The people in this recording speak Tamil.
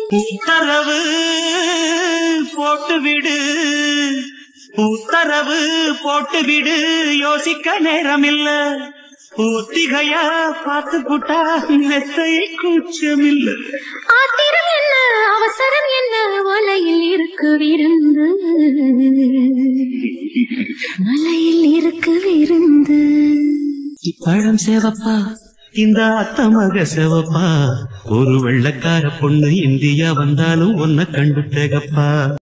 உத்தரவு போட்டு விடு, உத்தரவு போட்டு விடு, யோசிக்க நேரமில்ல. ஒத்திகையா பார்த்து புட்டா மெத்தை கூச்சமில்ல. ஆத்திரம் என்ன அவசரம் என்ன, வலையில் இருக்கு விருந்து, மலையில் இருக்கு விருந்து. பழம் சேவப்பா இந்த அத்தமக சேவப்பா, ஒரு வெள்ளக்கார பொண்ணு இந்தியா வந்தாலும் உன்னை கண்டு தேகப்பா.